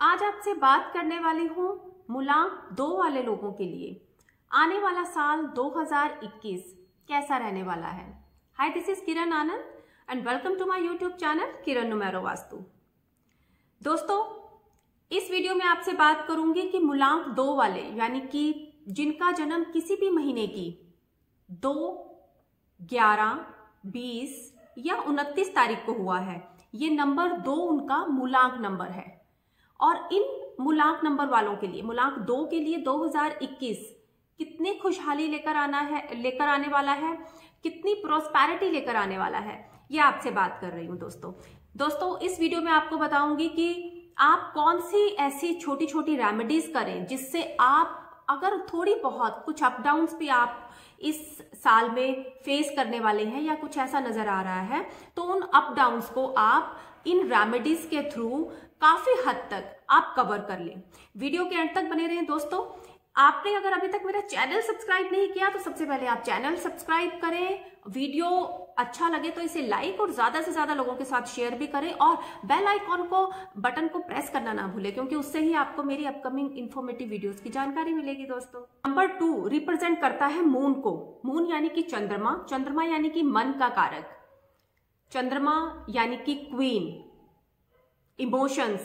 आज आपसे बात करने वाली हूँ मूलांक 2 वाले लोगों के लिए आने वाला साल 2021 कैसा रहने वाला है। Hi, this is Kiran Anand and welcome to my YouTube channel Kiran numero Vastu. दोस्तों, इस वीडियो में आपसे बात करूंगी कि मूलांक 2 वाले यानी कि जिनका जन्म किसी भी महीने की 2, 11, 20 या 29 तारीख को हुआ है, ये नंबर 2 उनका मूलांक नंबर है। और इन मूलांक नंबर वालों के लिए, मूलांक 2 के लिए 2021 कितनी खुशहाली लेकर आने वाला है, कितनी प्रोस्पेरिटी लेकर आने वाला है, ये आपसे बात कर रही हूं। दोस्तों इस वीडियो में आपको बताऊंगी कि आप कौन सी ऐसी छोटी छोटी रेमेडीज करें जिससे आप अगर थोड़ी बहुत कुछ अप डाउन्स भी आप इस साल में फेस करने वाले हैं या कुछ ऐसा नजर आ रहा है, तो उन अप डाउन्स को आप इन रेमेडीज के थ्रू काफी हद तक आप कवर कर लें। वीडियो के एंड तक बने रहें। दोस्तों, आपने अगर अभी तक मेरा चैनल सब्सक्राइब नहीं किया तो सबसे पहले आप चैनल सब्सक्राइब करें, वीडियो अच्छा लगे तो इसे लाइक और ज्यादा से ज्यादा लोगों के साथ शेयर भी करें और बेल आइकॉन को बटन को प्रेस करना ना भूलें, क्योंकि उससे ही आपको मेरी अपकमिंग इंफॉर्मेटिव वीडियोस की जानकारी मिलेगी। दोस्तों, नंबर 2 रिप्रेजेंट करता है मून को। मून यानी कि चंद्रमा यानी कि मन का कारक, चंद्रमा यानी कि क्वीन, इमोशंस,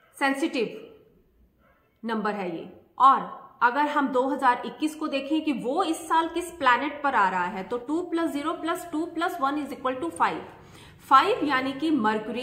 सेंसिटिव नंबर है ये। और अगर हम 2021 को देखें कि वो इस साल किस प्लैनेट पर आ रहा है, तो 2 + 0 + 2 + 1 = 5। 5 यानी कि मरकरी,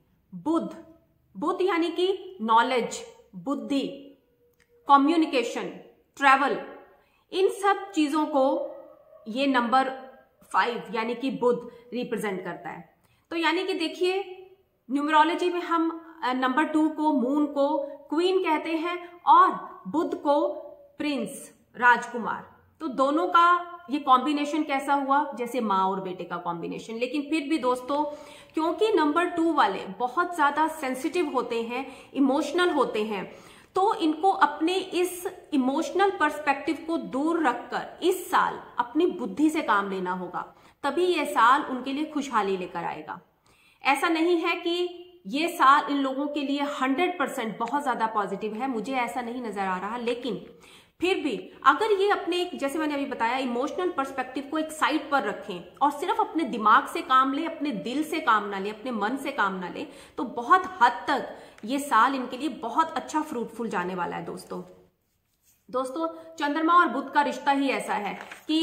बुध यानी कि नॉलेज, बुद्धि, कम्युनिकेशन, ट्रैवल, इन सब चीजों को ये नंबर 5 यानी कि बुध रिप्रेजेंट करता है। तो यानी कि देखिए, न्यूमरोलॉजी में हम नंबर 2 को, मून को क्वीन कहते हैं और बुध को प्रिंस, राजकुमार। तो दोनों का ये कॉम्बिनेशन कैसा हुआ, जैसे माँ और बेटे का कॉम्बिनेशन। लेकिन फिर भी दोस्तों, क्योंकि नंबर 2 वाले बहुत ज्यादा सेंसिटिव होते हैं, इमोशनल होते हैं, तो इनको अपने इस इमोशनल पर्सपेक्टिव को दूर रखकर इस साल अपनी बुद्धि से काम लेना होगा, तभी यह साल उनके लिए खुशहाली लेकर आएगा। ऐसा नहीं है कि ये साल इन लोगों के लिए 100% बहुत ज्यादा पॉजिटिव है, मुझे ऐसा नहीं नजर आ रहा। लेकिन फिर भी अगर ये अपने, जैसे मैंने अभी बताया, इमोशनल पर्सपेक्टिव को एक साइड पर रखें और सिर्फ अपने दिमाग से काम ले, अपने दिल से काम ना ले, अपने मन से काम ना ले, तो बहुत हद तक ये साल इनके लिए बहुत अच्छा फ्रूटफुल जाने वाला है। दोस्तों चंद्रमा और बुध का रिश्ता ही ऐसा है कि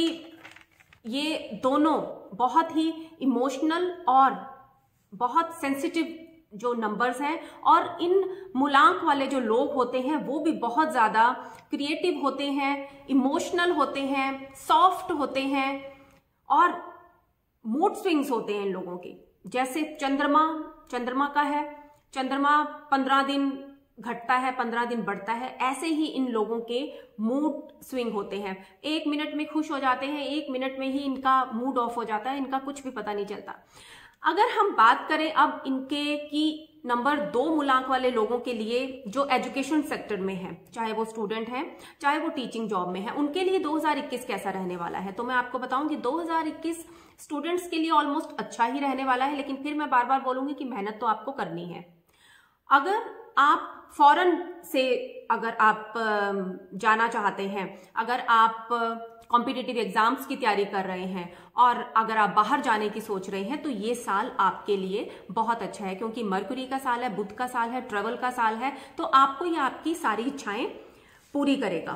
ये दोनों बहुत ही इमोशनल और बहुत सेंसिटिव जो नंबर्स हैं, और इन मूलांक वाले जो लोग होते हैं वो भी बहुत ज्यादा क्रिएटिव होते हैं, इमोशनल होते हैं, सॉफ्ट होते हैं और मूड स्विंग्स होते हैं इन लोगों के। जैसे चंद्रमा का है, चंद्रमा 15 दिन घटता है, 15 दिन बढ़ता है, ऐसे ही इन लोगों के मूड स्विंग होते हैं। 1 मिनट में खुश हो जाते हैं, 1 मिनट में ही इनका मूड ऑफ हो जाता है, इनका कुछ भी पता नहीं चलता। अगर हम बात करें अब इनके कि नंबर 2 मूलांक वाले लोगों के लिए जो एजुकेशन सेक्टर में है, चाहे वो स्टूडेंट हैं, चाहे वो टीचिंग जॉब में है, उनके लिए 2021 कैसा रहने वाला है, तो मैं आपको बताऊंगी 2021 स्टूडेंट्स के लिए ऑलमोस्ट अच्छा ही रहने वाला है। लेकिन फिर मैं बार बार बोलूंगी कि मेहनत तो आपको करनी है। अगर आप फॉरेन से अगर आप जाना चाहते हैं, अगर आप कॉम्पिटिटिव एग्जाम्स की तैयारी कर रहे हैं और अगर आप बाहर जाने की सोच रहे हैं, तो ये साल आपके लिए बहुत अच्छा है, क्योंकि मरकरी का साल है, बुध का साल है, ट्रेवल का साल है, तो आपको ये आपकी सारी इच्छाएं पूरी करेगा।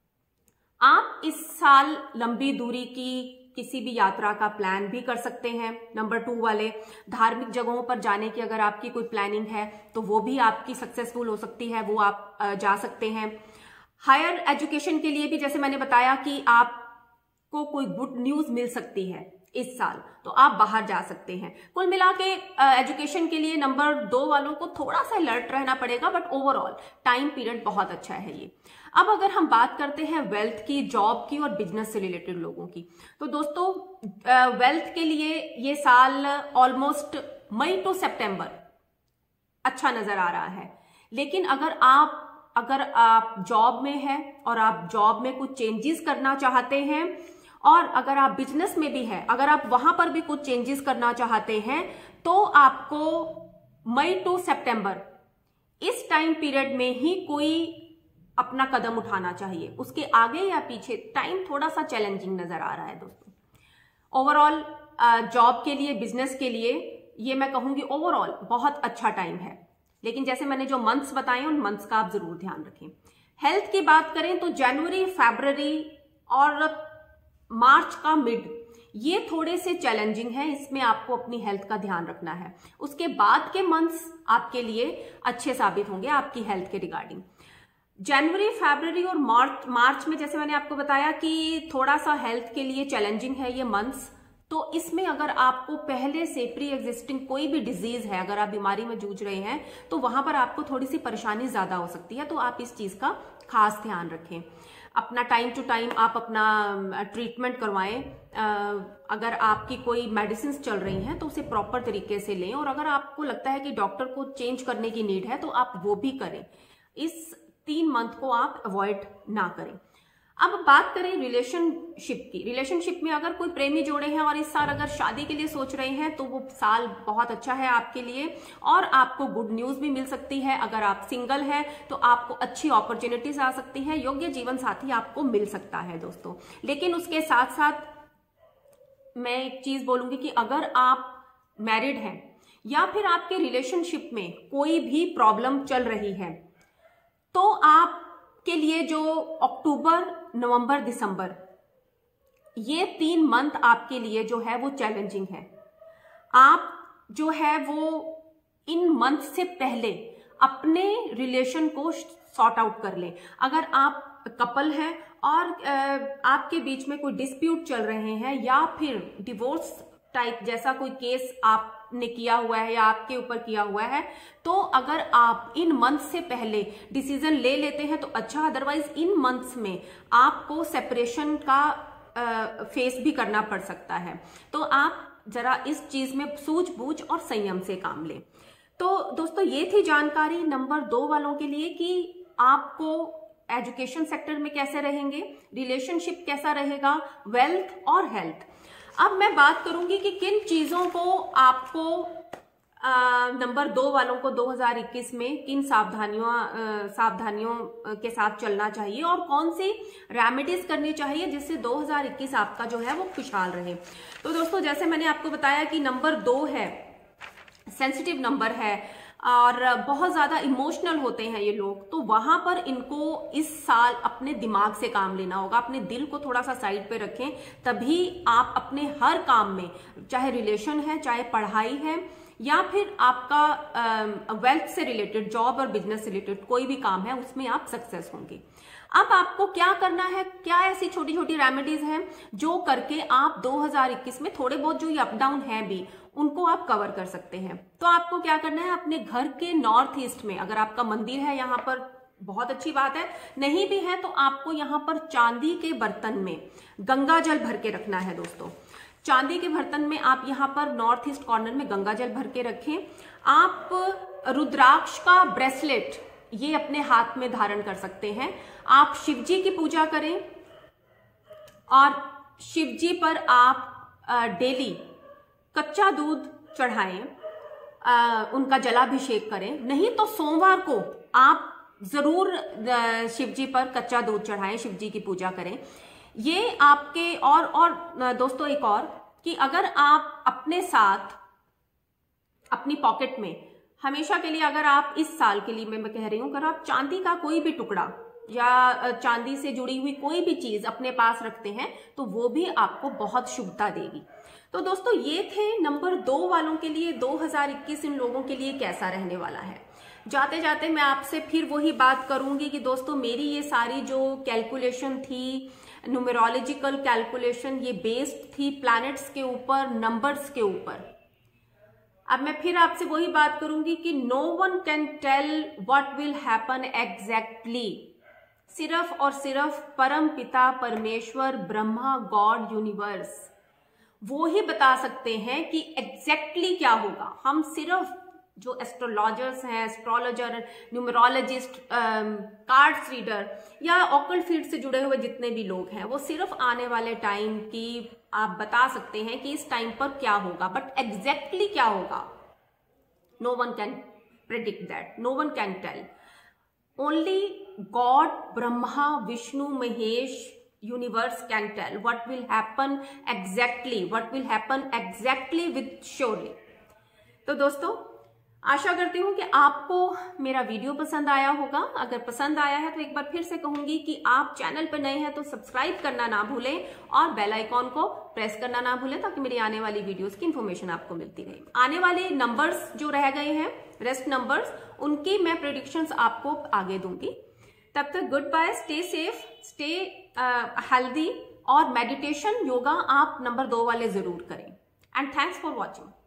आप इस साल लंबी दूरी की किसी भी यात्रा का प्लान भी कर सकते हैं। नंबर 2 वाले, धार्मिक जगहों पर जाने की अगर आपकी कोई प्लानिंग है तो वो भी आपकी सक्सेसफुल हो सकती है, वो आप जा सकते हैं। हायर एजुकेशन के लिए भी, जैसे मैंने बताया कि आपको कोई गुड न्यूज मिल सकती है इस साल, तो आप बाहर जा सकते हैं। कुल मिला के एजुकेशन के लिए नंबर 2 वालों को थोड़ा सा अलर्ट रहना पड़ेगा, बट ओवरऑल टाइम पीरियड बहुत अच्छा है ये। अब अगर हम बात करते हैं वेल्थ की, जॉब की और बिजनेस से रिलेटेड लोगों की, तो दोस्तों वेल्थ के लिए ये साल ऑलमोस्ट मई टू सितंबर अच्छा नजर आ रहा है। लेकिन अगर आप जॉब में हैं और आप जॉब में कुछ चेंजेस करना चाहते हैं, और अगर आप बिजनेस में भी हैं, अगर आप वहां पर भी कुछ चेंजेस करना चाहते हैं, तो आपको मई टू सितंबर इस टाइम पीरियड में ही कोई अपना कदम उठाना चाहिए। उसके आगे या पीछे टाइम थोड़ा सा चैलेंजिंग नजर आ रहा है दोस्तों। ओवरऑल जॉब के लिए, बिजनेस के लिए ये मैं कहूंगी ओवरऑल बहुत अच्छा टाइम है, लेकिन जैसे मैंने जो मंथ्स बताए उन मंथ्स का आप जरूर ध्यान रखें। हेल्थ की बात करें तो जनवरी, फरवरी और मार्च का मिड ये थोड़े से चैलेंजिंग है, इसमें आपको अपनी हेल्थ का ध्यान रखना है। उसके बाद के मंथ्स आपके लिए अच्छे साबित होंगे आपकी हेल्थ के रिगार्डिंग। जनवरी, फरवरी और मार्च में जैसे मैंने आपको बताया कि थोड़ा सा हेल्थ के लिए चैलेंजिंग है ये मंथ्स। तो इसमें अगर आपको पहले से प्री एग्जिस्टिंग कोई भी डिजीज है, अगर आप बीमारी में जूझ रहे हैं, तो वहां पर आपको थोड़ी सी परेशानी ज्यादा हो सकती है। तो आप इस चीज का खास ध्यान रखें। अपना टाइम टू टाइम आप अपना ट्रीटमेंट करवाएं। अगर आपकी कोई मेडिसिन चल रही हैं तो उसे प्रॉपर तरीके से लें, और अगर आपको लगता है कि डॉक्टर को चेंज करने की नीड है तो आप वो भी करें। इस 3 मंथ को आप अवॉइड ना करें। अब बात करें रिलेशनशिप की। रिलेशनशिप में अगर कोई प्रेमी जोड़े हैं और इस साल अगर शादी के लिए सोच रहे हैं तो वो साल बहुत अच्छा है आपके लिए, और आपको गुड न्यूज भी मिल सकती है। अगर आप सिंगल हैं तो आपको अच्छी अपॉर्चुनिटीज आ सकती हैं, योग्य जीवन साथी आपको मिल सकता है दोस्तों। लेकिन उसके साथ साथ मैं एक चीज बोलूंगी कि अगर आप मैरिड हैं या फिर आपके रिलेशनशिप में कोई भी प्रॉब्लम चल रही है, तो आप के लिए जो अक्टूबर, नवंबर, दिसंबर ये 3 मंथ आपके लिए जो है वो चैलेंजिंग है। आप जो है वो इन मंथ से पहले अपने रिलेशन को सॉर्ट आउट कर लें। अगर आप कपल हैं और आपके बीच में कोई डिस्प्यूट चल रहे हैं या फिर डिवोर्स टाइप जैसा कोई केस आपने किया हुआ है या आपके ऊपर किया हुआ है, तो अगर आप इन मंथ्स से पहले डिसीजन ले लेते हैं तो अच्छा। अदरवाइज इन मंथ्स में आपको सेपरेशन का फेस भी करना पड़ सकता है। तो आप जरा इस चीज में सूझबूझ और संयम से काम लें। तो दोस्तों ये थी जानकारी नंबर 2 वालों के लिए कि आपको एजुकेशन सेक्टर में कैसे रहेंगे, रिलेशनशिप कैसा रहेगा, वेल्थ और हेल्थ। अब मैं बात करूंगी कि किन चीजों को आपको नंबर 2 वालों को 2021 में किन सावधानियों के साथ चलना चाहिए और कौन सी रेमेडीज करनी चाहिए जिससे 2021 आपका जो है वो खुशहाल रहे। तो दोस्तों जैसे मैंने आपको बताया कि नंबर 2 है, सेंसिटिव नंबर है और बहुत ज्यादा इमोशनल होते हैं ये लोग, तो वहां पर इनको इस साल अपने दिमाग से काम लेना होगा। अपने दिल को थोड़ा सा साइड पे रखें, तभी आप अपने हर काम में, चाहे रिलेशन है, चाहे पढ़ाई है या फिर आपका वेल्थ से रिलेटेड, जॉब और बिजनेस से रिलेटेड कोई भी काम है, उसमें आप सक्सेस होंगे। अब आपको क्या करना है, क्या ऐसी छोटी छोटी रेमेडीज हैं जो करके आप 2021 में थोड़े बहुत जो ये अप डाउन है भी उनको आप कवर कर सकते हैं। तो आपको क्या करना है, अपने घर के नॉर्थ ईस्ट में, अगर आपका मंदिर है यहाँ पर बहुत अच्छी बात है, नहीं भी है तो आपको यहाँ पर चांदी के बर्तन में गंगा जल भर के रखना है दोस्तों। चांदी के बर्तन में आप यहाँ पर नॉर्थ ईस्ट कॉर्नर में गंगा जल भर के रखें। आप रुद्राक्ष का ब्रेसलेट ये अपने हाथ में धारण कर सकते हैं। आप शिव जी की पूजा करें और शिव जी पर आप डेली कच्चा दूध चढ़ाएं, उनका जलाभिषेक करें। नहीं तो सोमवार को आप जरूर शिव जी पर कच्चा दूध चढ़ाएं, शिव जी की पूजा करें। ये आपके और दोस्तों एक और कि अगर आप अपने साथ अपनी पॉकेट में हमेशा के लिए, अगर आप इस साल के लिए मैं कह रही हूं, अगर आप चांदी का कोई भी टुकड़ा या चांदी से जुड़ी हुई कोई भी चीज अपने पास रखते हैं तो वो भी आपको बहुत शुभता देगी। तो दोस्तों ये थे नंबर 2 वालों के लिए 2021 इन लोगों के लिए कैसा रहने वाला है। जाते जाते मैं आपसे फिर वही बात करूंगी कि दोस्तों मेरी ये सारी जो कैलकुलेशन थी, न्यूमेरोलॉजिकल कैलकुलेशन, ये बेस्ड थी प्लैनेट्स के ऊपर, नंबर्स के ऊपर। अब मैं फिर आपसे वही बात करूंगी कि no one can tell what will happen exactly. सिर्फ और सिर्फ परम पिता परमेश्वर, ब्रह्मा, गॉड, यूनिवर्स वो ही बता सकते हैं कि एग्जैक्टली क्या होगा। हम सिर्फ जो एस्ट्रोलॉजर्स हैं, एस्ट्रोलॉजर, न्यूमरोलॉजिस्ट, कार्ड्स रीडर या ऑकल्ट फील्ड से जुड़े हुए जितने भी लोग हैं, वो सिर्फ आने वाले टाइम की आप बता सकते हैं कि इस टाइम पर क्या होगा, बट एग्जैक्टली क्या होगा no one can predict that. No one can tell. Only God, Brahma, Vishnu, Mahesh, universe can tell what will happen exactly with surely. तो दोस्तों, आशा करती हूं कि आपको मेरा वीडियो पसंद आया होगा। अगर पसंद आया है तो एक बार फिर से कहूंगी कि आप चैनल पर नए हैं तो सब्सक्राइब करना ना भूलें और बेल आइकॉन को प्रेस करना ना भूलें, ताकि मेरी आने वाली वीडियोस की इंफॉर्मेशन आपको मिलती रहे। आने वाले नंबर्स जो रह गए हैं, रेस्ट नंबर्स, उनकी मैं प्रेडिक्शंस आपको आगे दूंगी। तब तक good bye, stay safe, stay healthy, और मेडिटेशन, योगा आप नंबर 2 वाले जरूर करें। And thanks for watching.